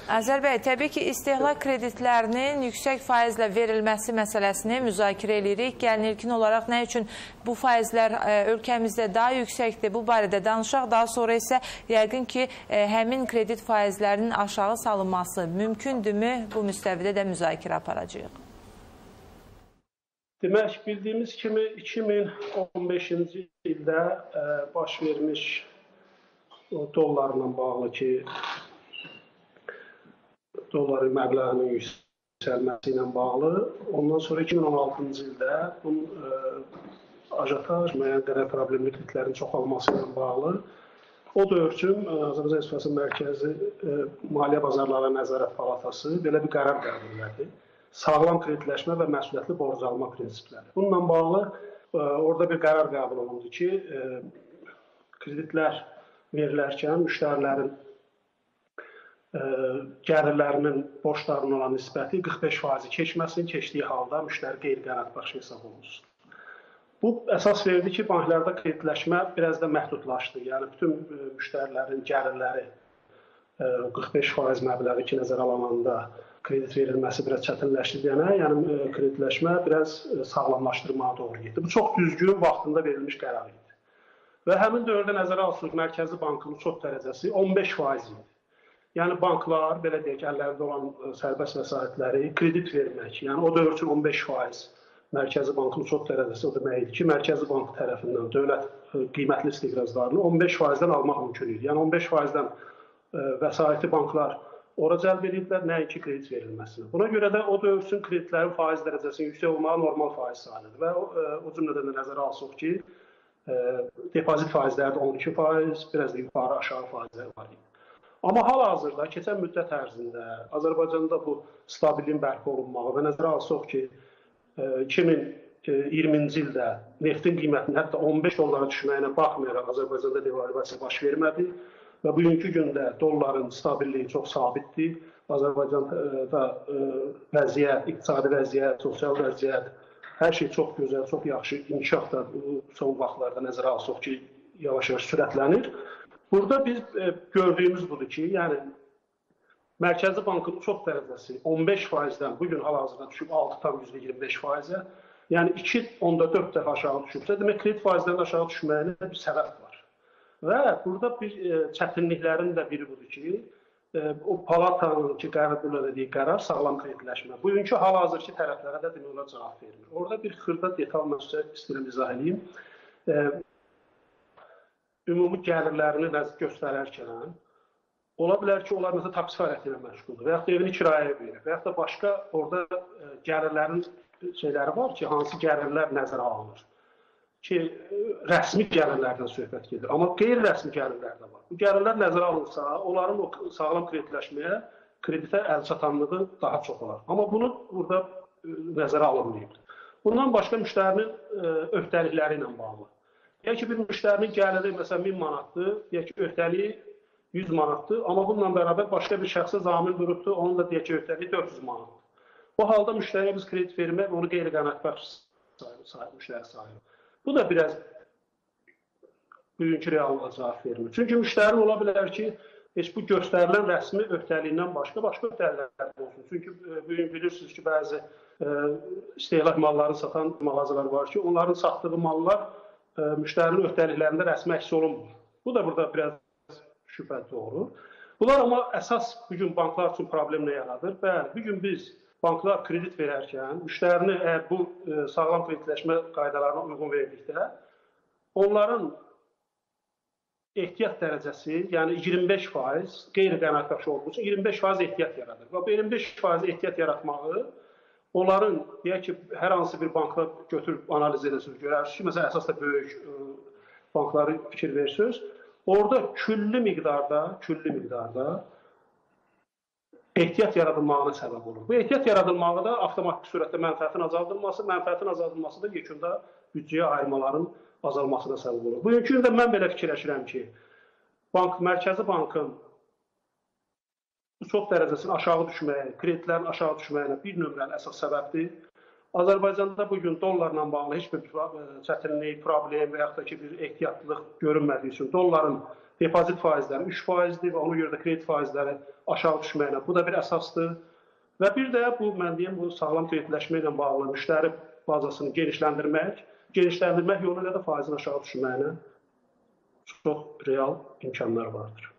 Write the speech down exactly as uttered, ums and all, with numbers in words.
Azər bəy, təbii ki, istehlak kreditlərinin yüksək faizlə verilməsi məsələsini müzakirə edirik. Gəlin ilkin olaraq nə üçün bu faizlər ölkəmizdə daha yüksəkdir, bu barədə danışaq. Daha sonra isə yəqin ki, həmin kredit faizlərinin aşağı salınması mümkündürmü? Bu müstəvidə də müzakirə aparacağıq. Demək, bildiyimiz kimi iki min on beşinci ildə baş vermiş dollarla bağlı ki, dolların məbləğinin yüksəlməsi ilə bağlı. Ondan sonra iki min on altıncı ildə bunun ajataj, müəyyən qədər problemli kreditlərin çoxalması ilə bağlı o dövr üçün Azərbaycan Respublikasının Mərkəzi Maliyyə Bazarları Nəzarət Palatası belə bir qərar qəbul etdi. Sağlam kreditləşmə və məsuliyyətli borc alma prinsipləri. Bununla bağlı orada bir qərar qəbul olundu ki, kreditlər verilərkən müştərilərin gəlirlərinin borclarına olan nisbəti qırx beş faizi keçməsin, keçdiyi halda müştəri qeyri-qənaətbəxş hesab olunsun. Bu əsas verdi ki, banklarda kreditləşmə biraz da məhdudlaşdı. Yəni, bütün müştərilərin gəlirləri qırx beş faiz məbləği ki, nəzərə alınanda kredit verilməsi biraz çətinləşdi deyənə, yəni kreditləşmə biraz sağlamlaşdırmağa doğru getdi. Bu çox düzgün vaxtında verilmiş qərar idi. Və həmin dövrdə nəzərə alsın, Mərkəzi Bankın çox dərəcəsi on beş faiz idi. Yəni banklar, belə deyək, əllərində olan sərbəst vəsaitləri kredit vermək, yəni o dövr üçün on beş faiz Mərkəzi Bankın çox dərəcəsi o deməkdir ki, Mərkəzi Bank tərəfindən dövlət qiymətli istiqrazlarını on beş faizdən almaq mümkün idi. Yəni on beş faizdən vəsaiti banklar ora cəlb ediblər, nəinki kredit verilməsini. Buna görə də o dövr üçün kreditlərin faiz dərəcəsinin yüksək olmağı normal faiz sayılır və o cümlədən də nəzərə alsaq ki, depozit faizləri də on iki faiz, biraz da yuxarı aşağı faizlər var idi. Amma hal-hazırda keçən müddət ərzində Azərbaycanda bu stabilliyin bərpa olunmağı və nəzərə alsaq ki, iki min iyirminci ildə neftin qiymətinin hətta on beş dollara düşməyinə baxmayaraq Azərbaycanda devalvasiya baş vermədi və bugünkü gündə dolların stabilliyi çox sabitdir. Azərbaycanda vəziyyət, iqtisadi vəziyyət, sosial vəziyyət, hər şey çox gözəl, çox yaxşı, inkişaf da son vaxtlarda nəzərə alsaq ki, yavaş-yavaş sürətlənir. Burada biz gördüyümüz budur ki, yəni Mərkəzi Bankın çox dərəcəsi on beş faizdən bugün hal-hazırda düşüb altı tam iyirmi beş faizə, yəni iki onda dörd dəfə aşağı düşübsə, demək kredit faizlərinin aşağı düşməyinə bir səbəb var. Və burada bir çətinliklərin də biri budur ki, o palatanın ki, qəbul etdiyi qərar sağlam kreditləşmə. Bugünkü hal-hazırki tərəflərə də demək olar cavab vermir. Orada bir xırda detal mən sizə istəyirəm izah edeyim. Ümumi gəlirlərini göstərərkən, ola bilər ki, onlar məsələn taksi fəaliyyəti ilə məşğuldur və yaxud da evini kirayəyə verir və yaxud da başqa orada gəlirlərin şeyləri var ki, hansı gəlirlər nəzərə alınır ki, rəsmi gəlirlərdən söhbət gedir. Amma qeyri-rəsmi gəlirlər də var. Bu gəlirlər nəzərə alınsa, onların o sağlam kreditləşməyə, kreditə əl çatanlığı daha çox olar. Amma bunu burada nəzərə alınmayıb. Bundan başqa müştərinin öhdəlikləri ilə bağlı. Deyək ki, bir müştərinin gəliri məsələn min manatdır, deyək ki, öhdəliyi yüz manatdır, amma bununla bərabər başqa bir şəxsə zamin durubdur, onun da deyək ki, öhdəliyi dörd yüz manatdır. Bu halda müştəriyə biz kredit vermək və onu qeyri-qənaətbəxş müştəri sayılır. Bu da biraz bugünkü reallığa cavab vermir. Çünki müştəri ola bilər ki, heç bu göstərilən rəsmi öhdəliyindən başqa, başqa öhdəliklər olsun. Çünki bugün bilirsiniz ki, bəzi istehlak malları satan mağazalar var ki, onların satdığı mallar müştərinin öhdəliklərində rəsmi əks olunmur. Bu da burada biraz şübhə doğru. Bunlar amma əsas bugün banklar üçün problem nə yaradır? Bəli, bugün biz banklar kredit verərkən, müştərini əgər bu sağlam kreditləşmə qaydalarına uyğun verdikdə, onların ehtiyat dərəcəsi, yəni iyirmi beş faiz qeyri-qənaətbəxş olduğu üçün iyirmi beş faiz ehtiyat yaradır. Və bu iyirmi beş faiz ehtiyat yaratmağı onların, deyək ki, hər hansı bir bankla götürüb analiz edəsiniz, görərsiniz ki, məsələn, əsas da böyük bankları fikir verirsiniz. Orada küllü miqdarda, küllü miqdarda ehtiyat yaradılmağına səbəb olur. Bu ehtiyat yaradılmağı da avtomatik surətdə mənfəətin azaldılması, mənfəətin azaldılması da yekunda büdcəyə ayırmaların azalmasına səbəb olur. Bugünkü gündə mən belə fikirləşirəm ki, bank, Mərkəzi Bankın bu çox dərəcəsinin aşağı düşməyi, kreditlərin aşağı düşməyinə bir nömrəli əsas səbəbdir. Azərbaycanda bugün dollarla bağlı heç bir çətinlik, problem və yaxud da ki, bir ehtiyatlılıq görünmədiyi üçün dolların depozit faizləri üç faizdir və ona görə də kredit faizləri aşağı düşməklə bu da bir əsasdır. Və bir də bu, mən deyim, bu sağlam kreditləşmə ilə bağlı müştəri bazasını genişləndirmək, genişləndirmək yolu ilə də faizin aşağı düşməyinə çox real imkanlar vardır.